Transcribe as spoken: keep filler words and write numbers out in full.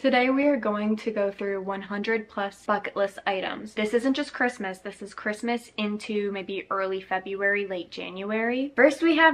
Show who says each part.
Speaker 1: Today we are going to go through one hundred plus bucket list items. This isn't just Christmas, this is Christmas into maybe early February, late January. First we have